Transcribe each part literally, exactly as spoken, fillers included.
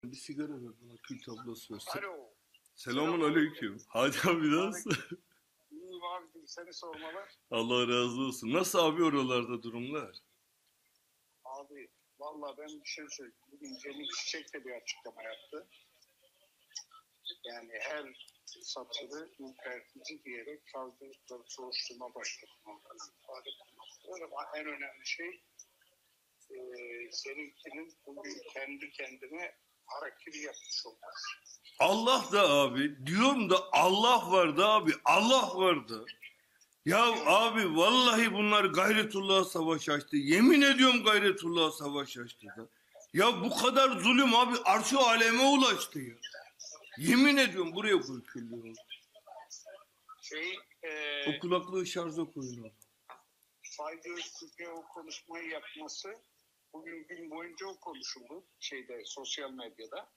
Bir sigara ver bana, kül tablası ver. Se- Alo. Selamun aleyküm. Hadi abi nasıl? İyiyim abicim, seni sormalar. Allah razı olsun. Nasıl abi oralarda durumlar? Abi vallahi ben bir şey söyleyeyim. Bugün Cemil Çiçek de bir açıklama yaptı. Yani her satırı ürpertici diyerek savcılıkları soruşturma başlatmalarını ifade etmektedir. Ama en önemli şey e, seninkinin bugün kendi kendine harakiri yapmış olması. Allah da abi. Diyorum da Allah var da abi. Allah var da. Ya abi vallahi bunlar Gayretullah'a savaş açtı. Yemin ediyorum Gayretullah'a savaş açtı da. Ya bu kadar zulüm abi arş-ı aleme ulaştı ya. Yemin ediyorum buraya koy küllüğünü. Şey, e, O kulaklığı şarja koyun abi. Fayda Öztürk'e o konuşmayı yapması bugün gün boyunca o konuşuldu şeyde, sosyal medyada.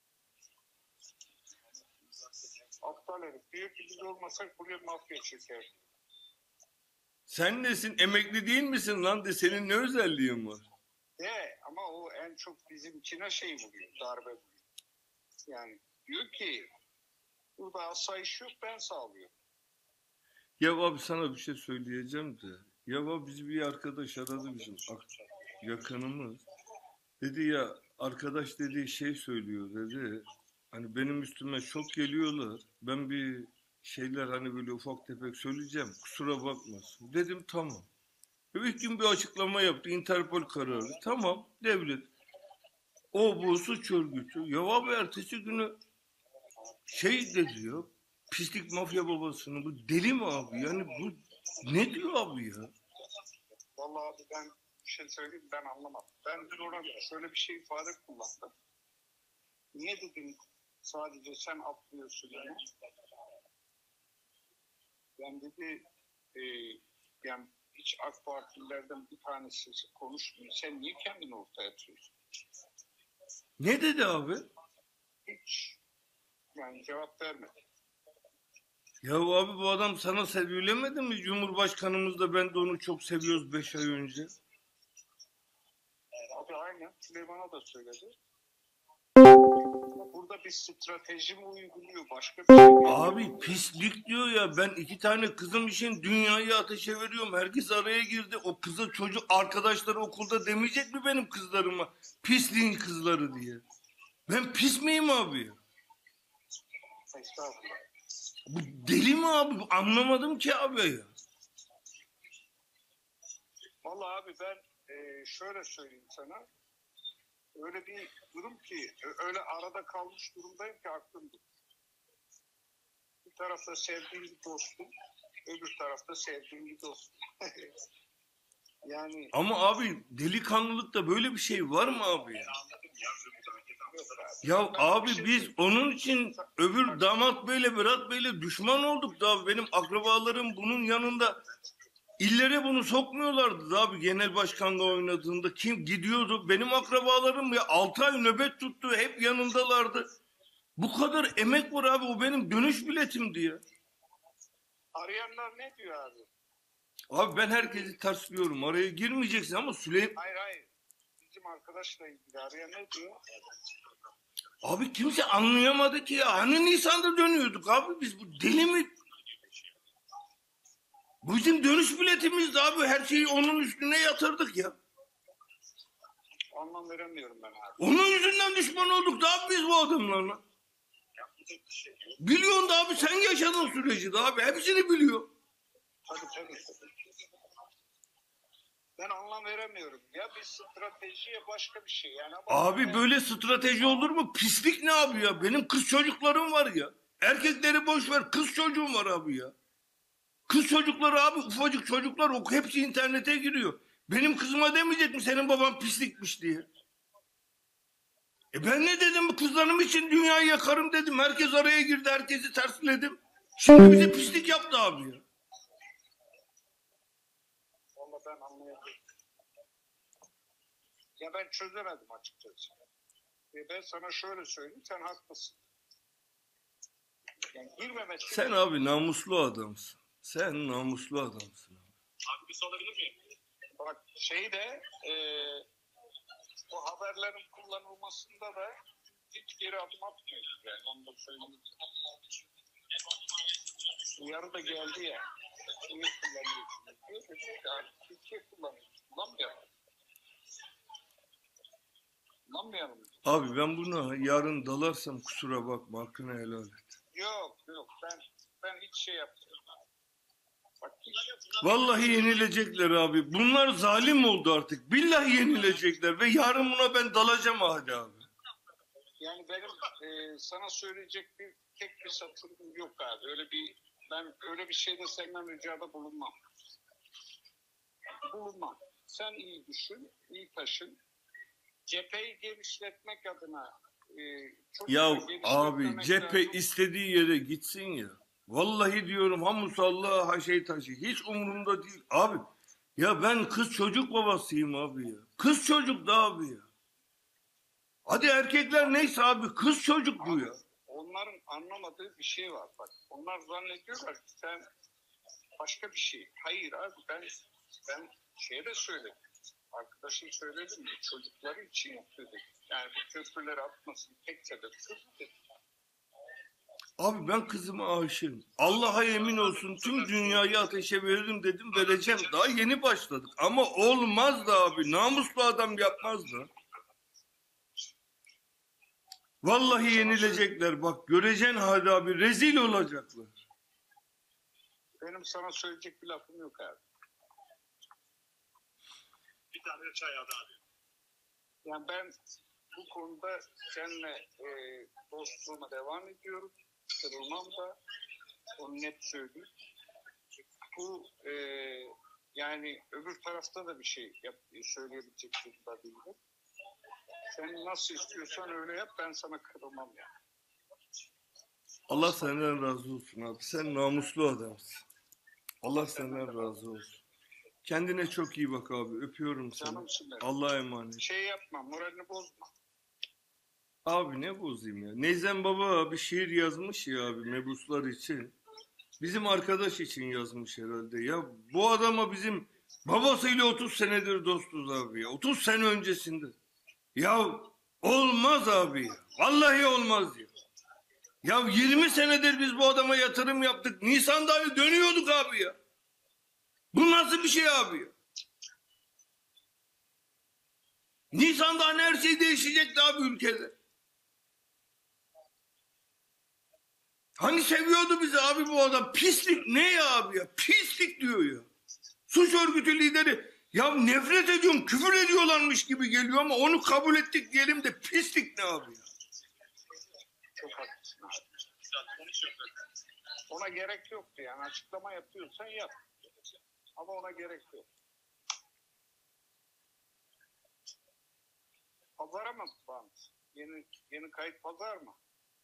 Aptal herif diyor ki biz olmasak buraya mafya çeker. Sen nesin? Emekli değil misin lan de senin ne özelliğin var? De ama o en çok bizimkine şey vuruyor, darbe vuruyor. Yani diyor ki burada asayiş yok, ben sağlıyorum. Ya abi sana bir şey söyleyeceğim de. Ya abi bizi bir arkadaş aradı bizim yakınımız. Dedi ya arkadaş dediği şey söylüyor dedi. Hani benim üstüme çok geliyorlar. Ben bir şeyler hani böyle ufak tefek söyleyeceğim. Kusura bakmasın. Dedim tamam. İlk gün bir açıklama yaptı. Interpol kararı. Tamam devlet. O bu suç örgütü. Ya abi ertesi günü şey de diyor. Pislik mafya babasını. Bu deli mi abi? Yani bu ne diyor abi ya? Vallahi abi ben bir şey söyleyeyim, ben anlamadım. Ben dün ona şöyle bir şey ifade kullandım. Niye dedim sadece sen atlıyorsun yani? Ben dedi e, yani hiç AK Partililerden bir tanesi konuşmuyor. Sen niye kendini ortaya atıyorsun? Ne dedi abi? Hiç yani cevap vermedi. Ya abi bu adam sana sevilemedi mi? Cumhurbaşkanımız da ben de onu çok seviyoruz beş ay önce. Abi aynen Süleyman'a da söyledi. Burada bir strateji mi uyguluyor? Başka bir şey mi? Abi pislik diyor ya ben iki tane kızım için dünyayı ateşe veriyorum. Herkes araya girdi. O kızı çocuk arkadaşları okulda demeyecek mi benim kızlarıma? Pisliğin kızları diye. Ben pis miyim abi ya? Estağfurullah. Bu deli mi abi? Anlamadım ki abi ya. Vallahi abi ben e, şöyle söyleyeyim sana. Öyle bir durum ki, öyle arada kalmış durumdayım ki aklım durur. Bir tarafta sevdiğim bir dostum, öbür tarafta sevdiğim bir dostum. Yani Ama abi delikanlılıkta böyle bir şey var mı abi ya? Ya abi biz onun için öbür damat beyle Berat beyle düşman olduk da abi. Benim akrabalarım bunun yanında illere bunu sokmuyorlardı da abi genel başkanla oynadığında kim gidiyordu? Benim akrabalarım ya altı ay nöbet tuttu hep yanındalardı. Bu kadar emek var abi o benim dönüş biletimdi ya. arayanlar ne diyor abi? Abi ben herkesi tersliyorum araya girmeyeceksin ama Süleyman... Hayır hayır. Bizim arkadaşla ilgili arayan ne diyor? Abi kimse anlayamadı ki ya. Hani Nisan'da dönüyorduk abi biz bu deli mi? Bu bizim dönüş biletimizdi abi. Her şeyi onun üstüne yatırdık ya. Anlam veremiyorum ben abi. Onun yüzünden düşman olduk da abi biz bu adamlarla. Biliyorsun da abi sen yaşadın süreci de abi. Hepsini biliyor. Tabii tabii. Ben anlam veremiyorum. Ya bir strateji ya başka bir şey. Yani ama Abi böyle strateji olur mu? Pislik ne abi ya? Benim kız çocuklarım var ya. Erkekleri boş ver. Kız çocuğum var abi ya. Kız çocukları abi ufacık çocuklar o hepsi internete giriyor. Benim kızıma demeyecek mi senin baban pislikmiş diye. E ben ne dedim kızlarım için dünyayı yakarım dedim. Herkes araya girdi herkesi tersledim. Şimdi bize pislik yaptı abi ya. Vallahi ben anlayamıyorum. Ya ben çözemedim açıkçası. E ben sana şöyle söyleyeyim, sen haklısın. Yani girmemesi... Sen abi namuslu adamsın. Sen namuslu adamsın. Abi bir sorabilir miyim? Bak şey de e, bu haberlerin kullanılmasında da hiç geri adım atmıyoruz yani. Onu da söyleyeyim. Uyarı da geldi ya. Niye kullanıyorsunuz diyor. Dedik ya Türkiye kullanıyoruz. Kullanmayalım. Kullanmayalım. Abi ben buna yarın dalarsam kusura bakma, hakkını helal et. Yok yok ben ben hiç şey yapmıyorum. Bak hiç Vallahi yenilecekler abi. Bunlar zalim oldu artık. Billahi yenilecekler ve yarın buna ben dalacağım hadi abi. yani benim e, sana söyleyecek bir tek bir satırım yok abi. Öyle bir ben öyle bir şeyde senden ricada bulunmam. Bulunmam. Sen iyi düşün, iyi taşın. Cepheyi genişletmek adına e, Ya çocukları abi genişletmemek cephe lazım. istediği yere gitsin ya. Vallahi diyorum ha musalla ha şey taşı. Hiç umurumda değil. Abi ya ben kız çocuk babasıyım abi ya. Kız çocuk da abi ya. Hadi erkekler neyse abi kız çocuk bu ya. Onların anlamadığı bir şey var bak. Onlar zannediyorlar ki sen başka bir şey. Hayır abi ben ben şeye de söyledim. Arkadaşım söyledim. Çocukları için yapıyor dedim. Yani bu köprüleri atmasın tek sebep şu dedim. Abi ben kızıma aşığım. Allah'a yemin olsun tüm dünyayı ateşe veririm dedim vereceğim. Daha yeni başladık. Ama olmaz da abi. Namuslu adam yapmaz da. Vallahi yenilecekler. Bak göreceksin hadi abi. Rezil olacaklar. Benim sana söyleyecek bir lafım yok abi. Bir tane de çay aldı abi. Yani ben bu konuda seninle e, dostluğuma devam ediyorum. Kırılmam da. Onu net söyleyeyim. Bu e, yani öbür tarafta da bir şey yap, söyleyebilecek durumda değilim. Sen nasıl istiyorsan öyle yap. Ben sana kırılmam yani. Allah senden razı olsun abi. Sen namuslu adamsın. Allah senden razı olsun. Kendine çok iyi bak abi. Öpüyorum seni. Canımsın benim. Allah'a emanet. Şey yapma, moralini bozma. Abi ne bozayım ya. Neyzen Baba bir şiir yazmış ya abi mebuslar için. Bizim arkadaş için yazmış herhalde. Ya bu adama bizim babasıyla otuz senedir dostuz abi ya. otuz sene öncesinde. Ya olmaz abi ya. Vallahi olmaz ya. Ya yirmi senedir biz bu adama yatırım yaptık. Nisan'da hani dönüyorduk abi ya. Bu nasıl bir şey abi ya? Nisan'da hani her şey değişecekti abi ülkede. Hani seviyordu bizi abi bu adam. Pislik ne ya abi ya? Pislik diyor ya. Suç örgütü lideri. Ya nefret ediyorum, küfür ediyorlarmış gibi geliyor ama onu kabul ettik diyelim de pislik ne abi ya? Çok haklısın abi. Zaten konuşuyorum zaten. Ona gerek yoktu yani. Açıklama yapıyorsan yap. Ama ona gerek yok. Pazara mı bant? Yeni, yeni kayıt pazar mı?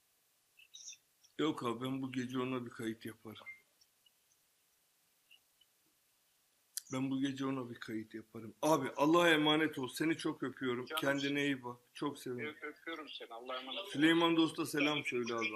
Yok abi ben bu gece ona bir kayıt yaparım. Ben bu gece ona bir kayıt yaparım. Abi Allah'a emanet ol. Seni çok öpüyorum. Canım. Kendine iyi bak. Çok seviyorum. Ö- öpüyorum seni. Allah'a emanet ol. Süleyman Dost'a selam söyle abi.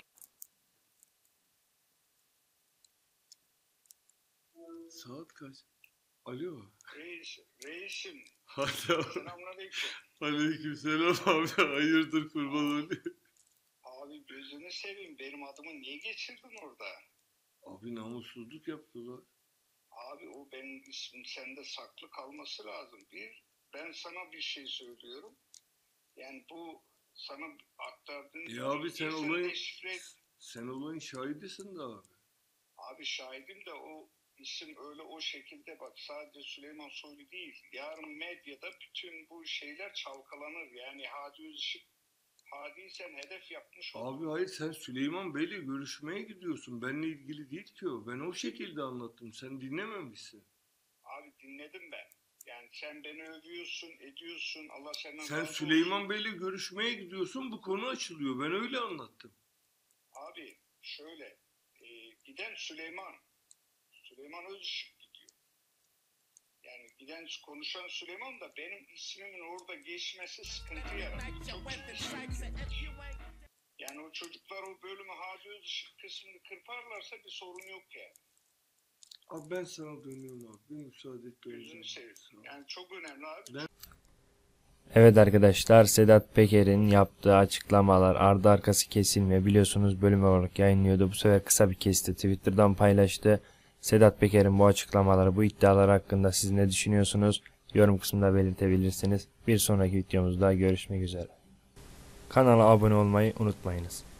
Saat kaç? Alo. Reis, reisim. Hadi abi. Selamünaleyküm. Aleyküm selam abi. Hayırdır kurban olayım. Abi gözünü seveyim. Benim adımı niye geçirdin orada? Abi namussuzluk yaptılar. Abi o benim ismim sende saklı kalması lazım. Bir, ben sana bir şey söylüyorum. Yani bu sana aktardığın... Ya abi sen bilgiyi olayın deşifre et. sen olayın şahidisin de abi. Abi şahidim de o isim öyle o şekilde bak sadece Süleyman Soylu değil. Yarın medyada bütün bu şeyler çalkalanır. Yani Hadi Özışık Hadi'yi sen hedef yapmış oldun. Abi hayır sen Süleyman Bey'le görüşmeye gidiyorsun. Benimle ilgili değil ki o. Ben o şekilde anlattım. Sen dinlememişsin. Abi dinledim ben. Yani sen beni övüyorsun, ediyorsun. Allah senden Sen razı Süleyman olsun. Bey'le görüşmeye gidiyorsun. Bu konu açılıyor. Ben öyle anlattım. Abi şöyle e, giden Süleyman. Süleyman Özışık gidiyor. Yani giden konuşan Süleyman da benim ismimin orada geçmesi sıkıntı yarattı. Çok ciddi sıkıntı. Yani o çocuklar o bölümü Hadi Özışık kısmını kırparlarsa bir sorun yok yani. Abi ben sana dönüyorum abi. Bir müsaade et döneceğim. Gözünü seveyim. Sağ ol. Yani çok önemli abi. Ben- Evet arkadaşlar, Sedat Peker'in yaptığı açıklamalar ardı arkası kesilmiyor. Biliyorsunuz bölüm olarak yayınlıyordu. Bu sefer kısa bir kesti. Twitter'dan paylaştı. Sedat Peker'in bu açıklamaları, bu iddialar hakkında siz ne düşünüyorsunuz? Yorum kısmında belirtebilirsiniz. Bir sonraki videomuzda görüşmek üzere. Kanala abone olmayı unutmayınız.